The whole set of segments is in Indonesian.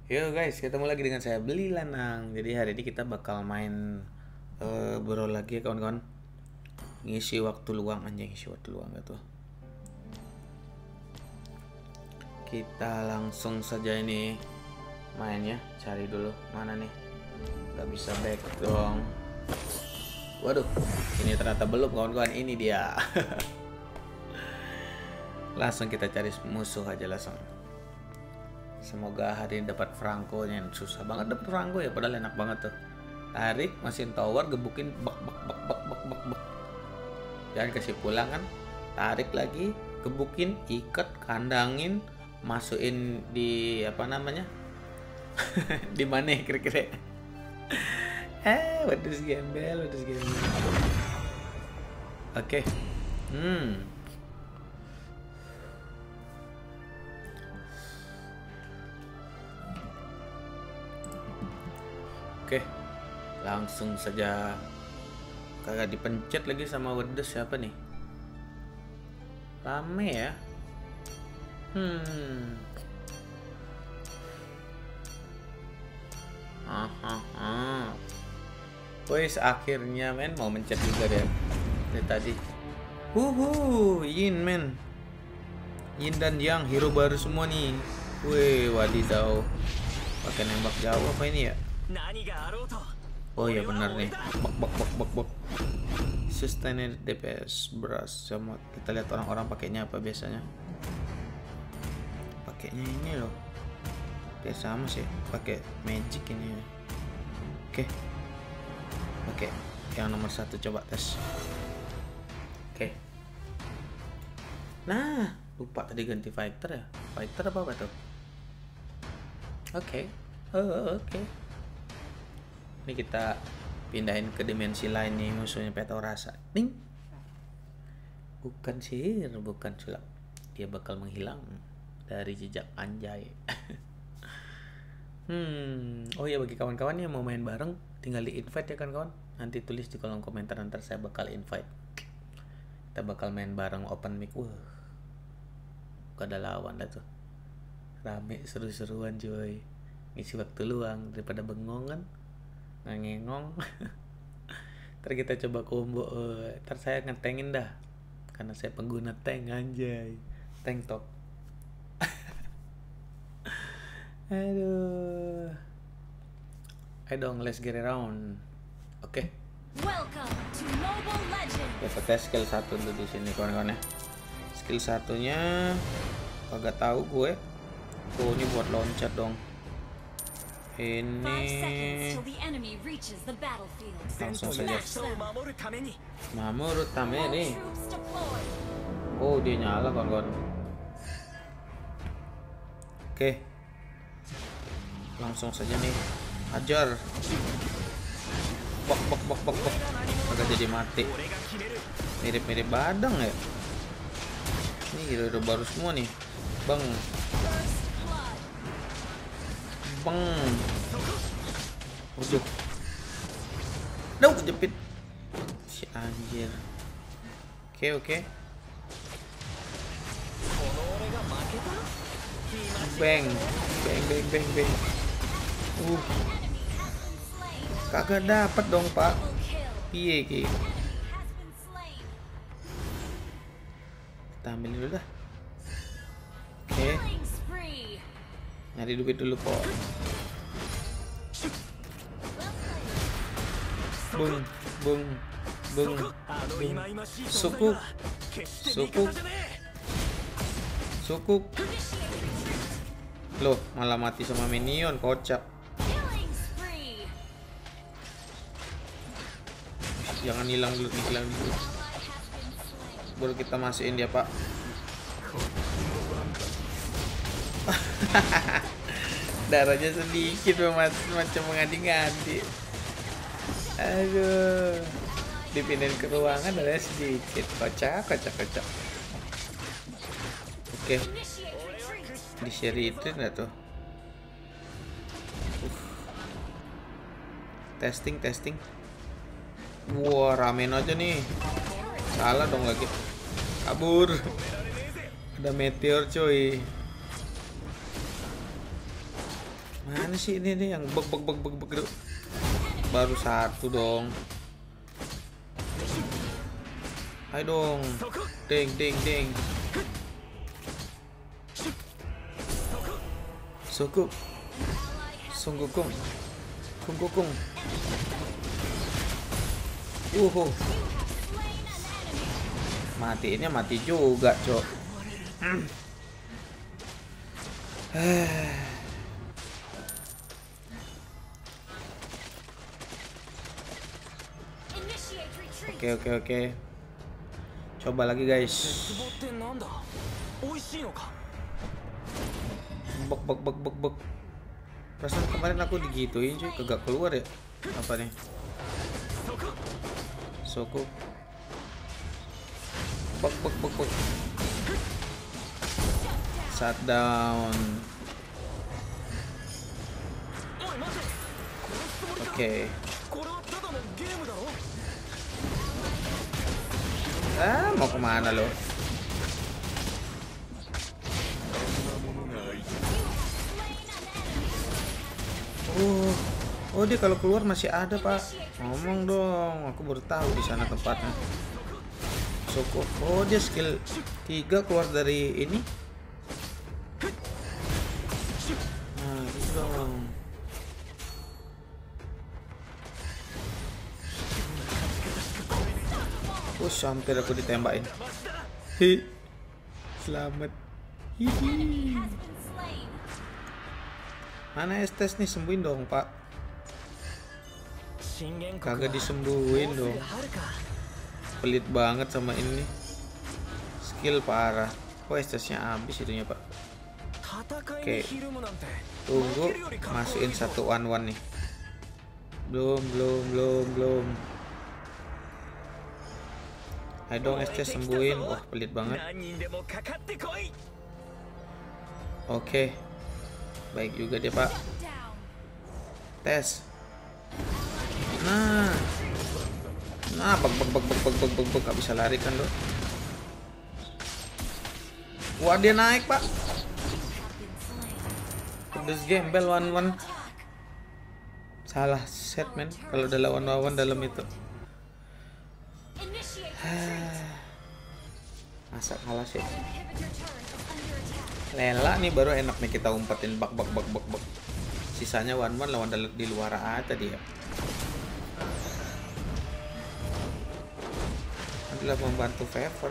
Yo guys, ketemu lagi dengan saya Beli Lanang. Jadi hari ini kita bakal main bro lagi ya kawan-kawan. Ngisi waktu luang anjing, ngisi waktu luang gitu. Kita langsung saja ini mainnya. Cari dulu mana nih. Gak bisa back dong. Waduh, ini ternyata belum kawan-kawan. Ini dia. Langsung kita cari musuh aja langsung. Semoga hari ini dapat Franco-nya. Susah banget dapat Franco ya, padahal enak banget tuh. Tarik mesin tower, gebukin bak bak bak bak bak bak bak. Jangan kasih pulang kan. Tarik lagi, gebukin, ikat, kandangin, masukin di apa namanya? Di mana kira-kira? Wedus gembel, wedus gembel. Oke. Oke, langsung saja. Kagak dipencet lagi sama Wedes siapa nih? Rame ya. Wes akhirnya men mau mencet juga deh dari tadi. Yin men. Yin dan Yang hero baru semua nih. Wih, wadidaw. Pakai nembak jauh apa ini ya? Oh ya benar nih. Bak bak bak bak bak. Sustained DPS beras sama kita lihat orang-orang pakainya apa biasanya. Pakainya ini loh. Dia sama sih, pakai magic ini ya. Oke. Yang nomor 1 coba tes. Oke. Nah, lupa tadi ganti fighter ya. Fighter apa tuh? Oke. Oke. Ini kita pindahin ke dimensi lain nih musuhnya Peto rasa. Ding. Bukan sihir, bukan sulap. Dia bakal menghilang dari jejak anjay. Oh ya bagi kawan-kawan yang mau main bareng tinggal di invite ya kan kawan. Nanti tulis di kolom komentar, nanti saya bakal invite. Kita bakal main bareng open mic. Wah. Gak ada lawan dah tuh. Rame seru-seruan cuy. Ngisi waktu luang daripada bengong kan. Ngengong. Ntar kita coba combo. Ntar saya ngetengin dah. Karena saya pengguna tank anjay. Tank top. Aduh. Ayo dong, let's get around. Oke. Kita tes skill 1 dulu di sini kawan-kawan ya. Skill 1-nya kagak tahu gue. Oh, ini buat loncat dong. Ini langsung saja. Mamurut Tame nih. Oh, dia nyala kawan-kawan. Oke. Langsung saja nih. Hajar. Bok bok bok bok bok. Agak jadi mati. Mirip-mirip badang ya. Ini hero baru semua nih. Bang. Bang. Ujuk. Duh, kejepit. Si anjir. Oke. Bang. Kagak dapat dong, Pak. Piye ki? Kita ambil dulu dah. Oke. Nyari duit dulu, Pak. Bung. Sukuk. Loh, malah mati sama minion, kocak. Jangan hilang dulu. Baru kita masukin dia, Pak. Darahnya sedikit macam mengadi-ngadi. Aduh. Dipindahin ke ruangan darahnya sedikit. Kocak. Oke. Di seri itu enggak tuh? Testing. Wah, ramen aja nih. Salah dong lagi. Kabur. Ada meteor coy. Mana sih ini nih yang beg. Baru satu dong. Ayo dong. Ding. Sungguh. Kung. Matiin mati juga, Cok. Oke. Coba lagi, guys. Bek. Perasaan kemarin aku digituin, cuy. Kagak keluar ya. Apa nih? Soku. Bek. Shutdown. Oke. Mau kemana lo? Oh dia kalau keluar masih ada, Pak. Ngomong dong, aku baru tahu di sana tempatnya. Soko. Oh dia skill 3 keluar dari ini. Nah gitu dong. Hampir aku ditembakin. Selamat. Mana Estes nih, sembuhin dong, Pak. Kagak disembuhin dong. Pelit banget sama ini. Skill parah. Estesnya habis itunya, Pak. Oke. Tunggu masukin 1-1 nih. Belum. Ayo dong Estes sembuhin. Wah pelit banget. Oke. Baik juga dia, Pak. Tes. Nah beg gak bisa lari kan lo. Wah dia naik, Pak. Pedes gembel 1-1. Salah set, men. Kalau udah lawan dalam itu. Masa kalah sih. Lela nih baru enak nih kita umpetin bak. Sisanya 1-1 lawan di luar aja dia. Adalah membantu favor.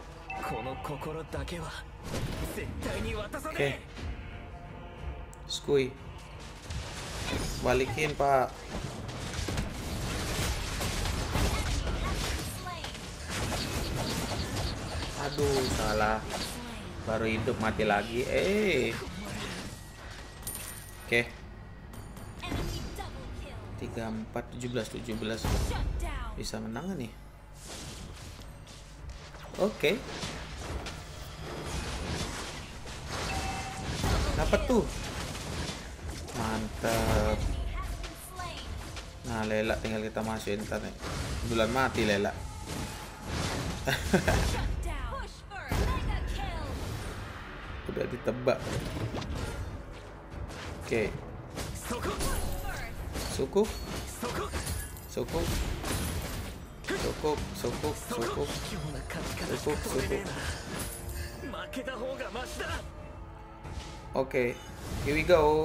Oke. Skui. Balikin, Pak. Aduh, salah. Baru hidup mati lagi. Oke. 34 17 bisa menang nih. Oke. Dapat tuh. Mantap. Nah, Lela tinggal kita masukin ntar nih. Bulan mati Lela. Udah ditebak. Oke. Cukup. Oke, here we go.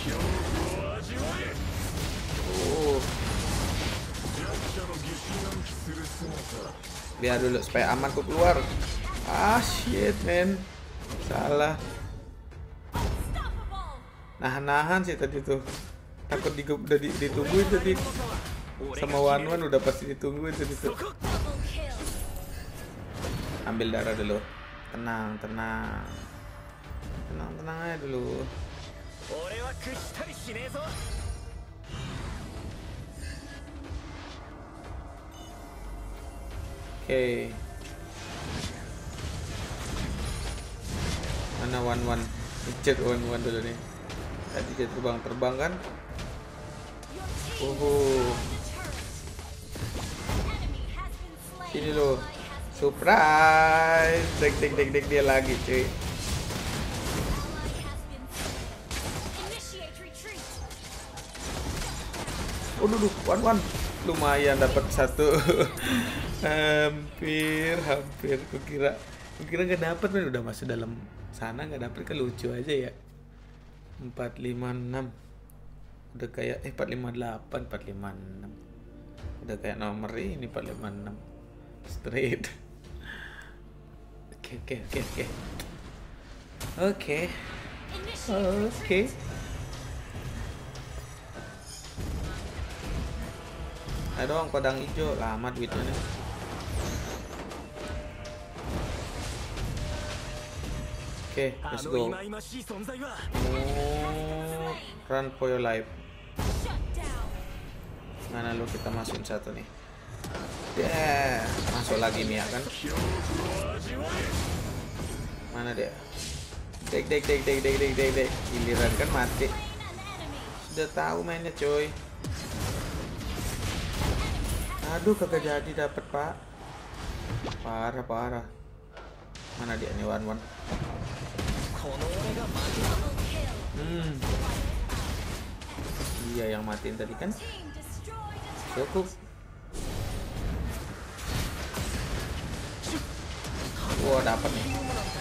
Biar dulu supaya aman ku keluar. Shit man. Salah. Nahan sih tadi tuh. Takut udah ditungguin tadi. Sama 1-1 udah pasti ditungguin tadi tuh. Ambil darah dulu. Tenang aja dulu. Oke. Mana 1-1? Cek 1-1 dulu nih. Tadi dia terbang kan? Sini lo. Surprise. Dek dia lagi, cuy. Duh, one. Lumayan dapat satu. hampir. Kukira nggak dapat, men. Udah masuk dalam sana nggak dapat, kan lucu aja ya. 456. Udah kayak 458, 456. Udah kayak nomor ini 456. Straight. Oke. Ayo dong, pedang hijau. Lama duitnya nih. Oke, let's go. Run for your life. Mana lu, kita masukin satu nih. Masuk lagi nih ya kan. Mana dia? Dek. Giliran kan mati. Sudah tahu mainnya, coy. Aduh, kagak jadi dapat, Pak. Parah. Mana dia nih, one. Iya yang matiin tadi kan. Cukup. Wow, dapat nih.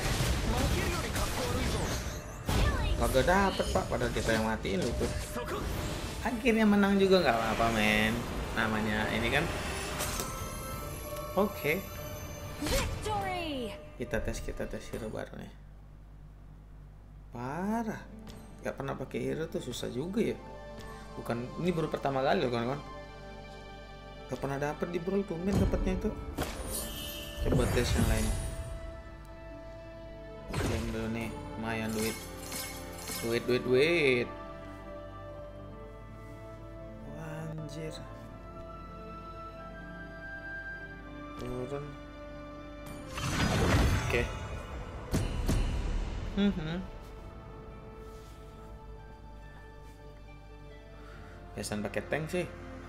Kagak dapat, Pak, padahal kita yang matiin lu tuh. Akhirnya menang juga, nggak apa-apa, men. Namanya ini kan. Oke. Kita tes hero baru nih. Parah. Gak pernah pakai hero tuh susah juga ya. Bukan, ini baru pertama kali loh, kawan-kawan. Gak pernah dapet di Brawl, tumben dapetnya itu. Coba tes yang lain. Yang dulu nih, lumayan duit. Anjir. Turun. Oke. Biasanya pakai tank sih.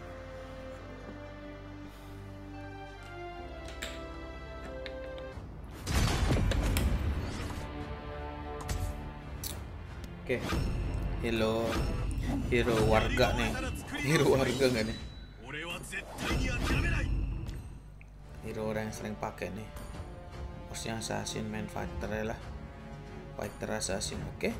Oke. Hero warga nih. Hero warga nggak nih? Hero orang yang sering pakai nih. Bosnya assassin, main fighter ya lah. Fighter assassin, oke.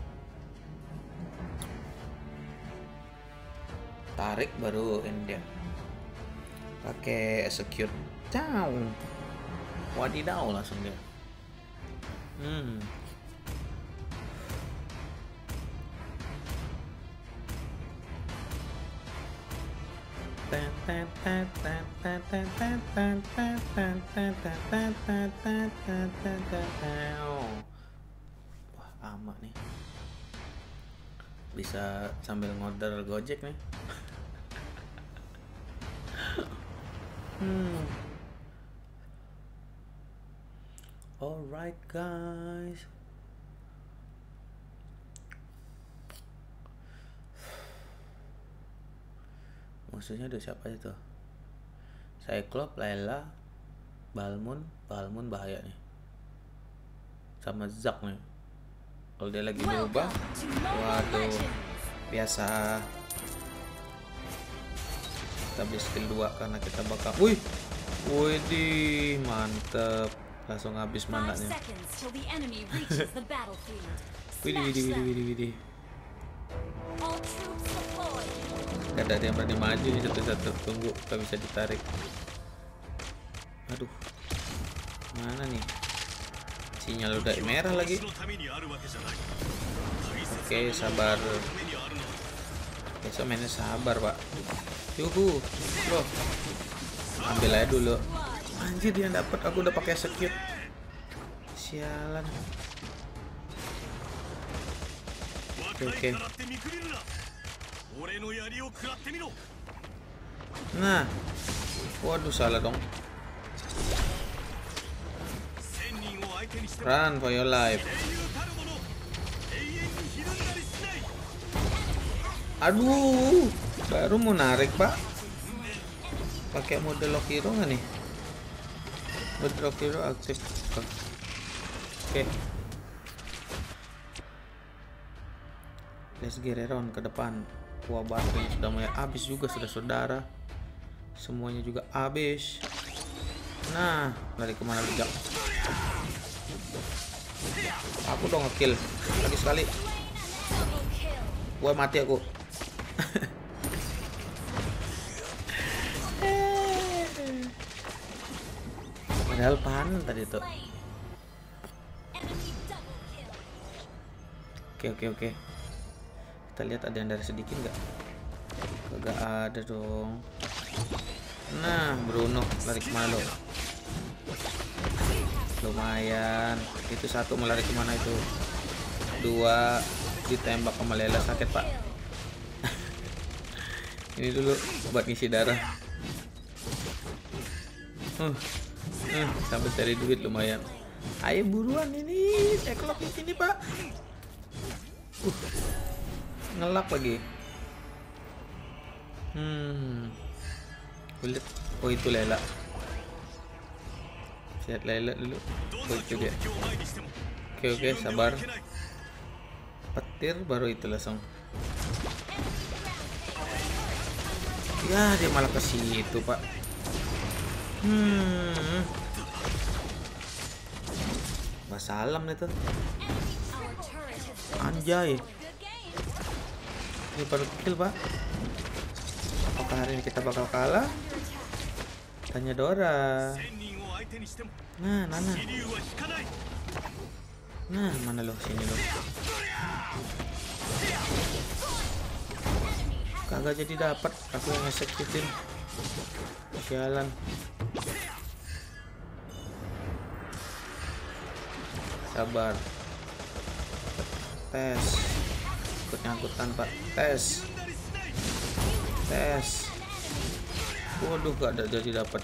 Tarik baru ini dia. Pakai execute. Ciao. Wadidaw langsung dia. Wah, aman nih. Bisa sambil ngorder Gojek nih. Alright guys. Musuhnya ada siapa aja tuh? Cyclops, Layla, Balmond bahaya nih. Sama Zack nih. Kalau dia lagi berubah, waduh, biasa. Kita beli skill 2 karena kita bakal. Wih, mantep. Langsung habis mananya. Widih. Gak ada yang berani maju nih satu-satu. Tunggu, gak bisa ditarik. Aduh, mana nih? Sinyal udah merah lagi. Oke, sabar. Besok mainnya sabar, Pak. Yuhu, bro. Ambil aja dulu. Anjir, dia dapat. Aku udah pakai execute. Sialan. Oke. Nah, waduh, salah dong. Run for your life. Aduh, baru mau narik, Pak. Pakai mode lock hero nggak nih? Mode lock hero aktif. Oke. Let's get it on ke depan. Wah, baterainya sudah mulai habis juga, saudara. Semuanya juga habis. Nah, lari kemana lu, Jak? Aku dong ngekill lagi sekali. Wah, mati aku. Padahal panen tadi tuh. Oke. Kita lihat ada yang dari sedikit nggak? Kagak ada dong. Nah, Bruno lari kemana lo? Lumayan. Itu satu melari kemana itu? Dua ditembak sama Lela, sakit pak. Ini dulu buat ngisi darah. Sampai cari duit lumayan. Ayo buruan ini, ceklok di sini pak. Ngelak lagi. Kulit. Oh itu Lela. Lihat Lela dulu. Oh itu dia. Oke, sabar. Petir baru itu langsung. Ya dia malah ke situ pak. Wassalam itu. Anjay. Ini baru kill pak. Apakah hari ini kita bakal kalah? Tanya Dora. Nah, Nana. Nah, mana lo? Sini lo. Kagak jadi dapat. Aku yang nge-executin. Sialan. Sabar. Tes. Ikut nyangkutan pak. Tes. Waduh, gak ada jadi dapat.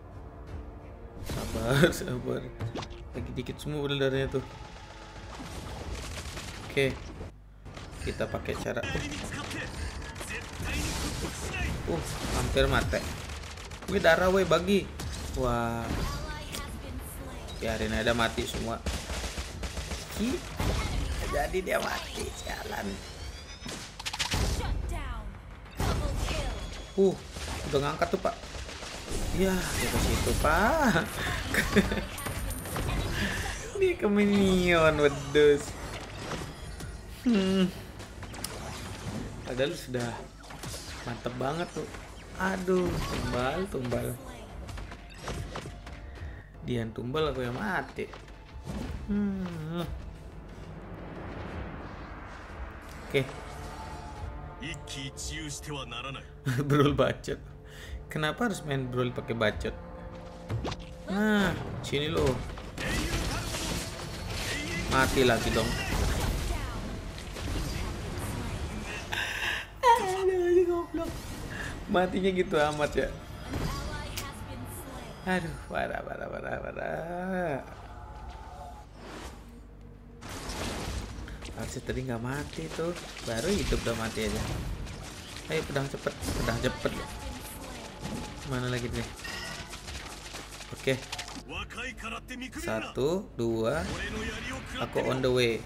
Sabar. Lagi dikit semua darahnya tuh. Oke. Kita pakai cara hampir mati. Wih, darah weh bagi. Wah. Biarin aja mati semua. Jadi dia mati, jalan. Udah ngangkat tuh pak. Ya, dia ke situ pak. Ini ke minion wedus. Padahal sudah mantep banget tuh. Aduh, tumbal. Dian tumbal, aku yang mati. Oke. Brawl bacot. Kenapa harus main brawl pakai bacot? Nah, sini lo. Mati lagi dong. Aduh, goblok. Matinya gitu amat ya. Aduh, parah. Harusnya tadi nggak mati tuh, baru hidup udah mati aja. Ayo pedang cepet. Mana lagi nih? Oke. 1, 2. Aku on the way.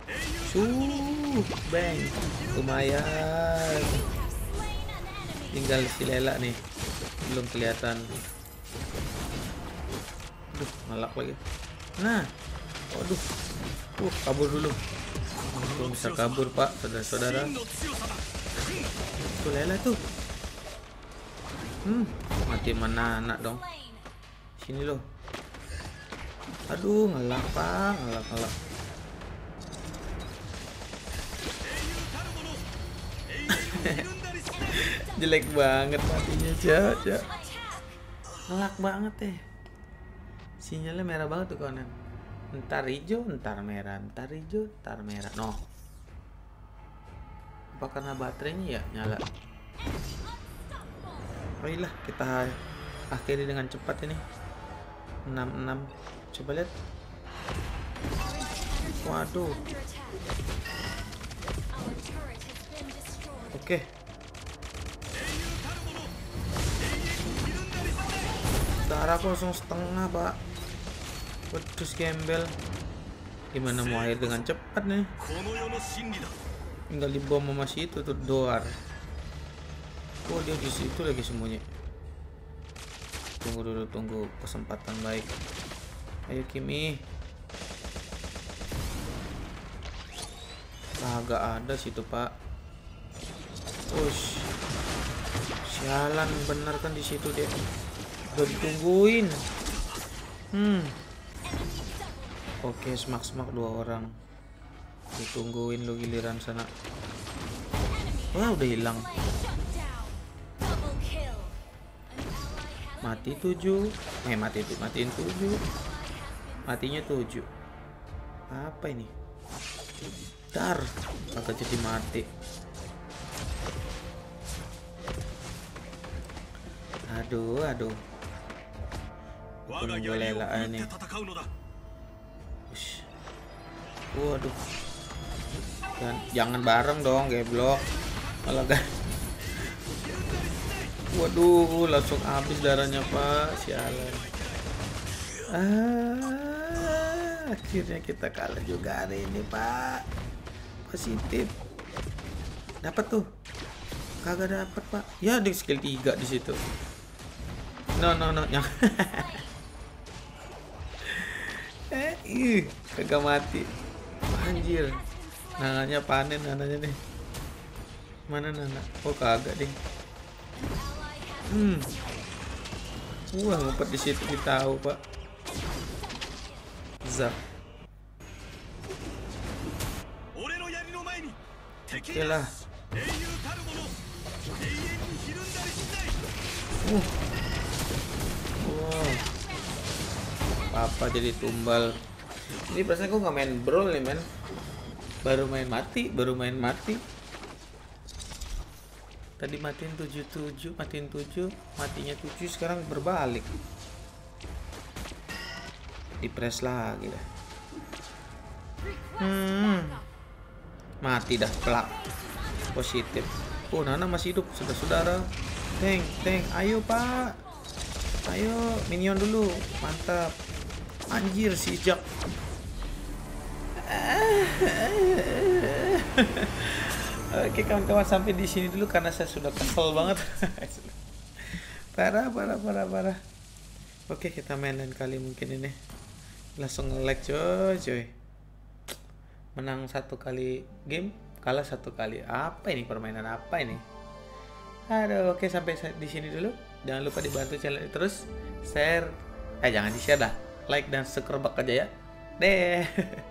Bang. Lumayan. Tinggal si Lela nih. Belum kelihatan. Ngelak lagi. Nah. Waduh. Kabur dulu. Belum bisa kabur pak, saudara-saudara. Tuh Lela tuh. Mati mana anak dong. Sini loh. Aduh, ngelak pak, ngelak. Jelek banget matinya, Cak. Ngelak banget deh. Sinyalnya merah banget tuh kawan. Ntar hijau, ntar merah, ntar hijau, ntar merah. No. Apa karena baterainya ya nyala? Baiklah, kita akhiri dengan cepat ini. 66. Coba lihat. Waduh. Oke. Darah kosong setengah, Pak. Wedus gembel. Gimana mau akhir dengan cepat nih? Tinggal di bom sama si itu tuh doar. Oh dia di situ lagi semuanya. Tunggu dulu, tunggu kesempatan baik. Ayo Kimi. Agak ada situ Pak. Ush. Sialan bener kan di situ dia. Udah ditungguin. Oke, smak 2 orang. Ditungguin lo giliran sana. Wah, udah hilang. Mati 7. Matiin 7. Matinya 7. Apa ini? Dar, kagak jadi mati. Aduh. Tunggu lelaan nih. Waduh. Dan jangan bareng dong, geblok. Malah kan. Waduh, langsung habis darahnya Pak. Sialan. Akhirnya kita kalah juga hari ini Pak. Positif. Dapat tuh. Kagak dapat Pak. Ya di skill 3 di situ. No. Yang kagak mati. Anjir. Nananya panen nananya nih. Mana Nana? Oh kagak deh. Wah ngumpet di situ tahu Pak. Zap. Oke lah. Wow. Papa jadi tumbal. Ini perasaan gue nggak main brawl nih men. Baru main mati. Tadi matiin 7, matinya 7, sekarang berbalik. Dipres lagi dah. Mati dah, pelak. Positif. Oh, Nana masih hidup, saudara-saudara. Tank, ayo Pak. Ayo, minion dulu. Mantap. Anjir si Jak. Oke kawan-kawan, sampai di sini dulu karena saya sudah kesel banget. Parah. Oke, kita main lain kali mungkin ini. Langsung nge-lag coy. Menang 1 kali game, kalah 1 kali. Apa ini, permainan apa ini? Aduh, oke sampai di sini dulu. Jangan lupa dibantu channel ini terus, share. Jangan di-share dah. Like dan subscribe aja ya. Deh.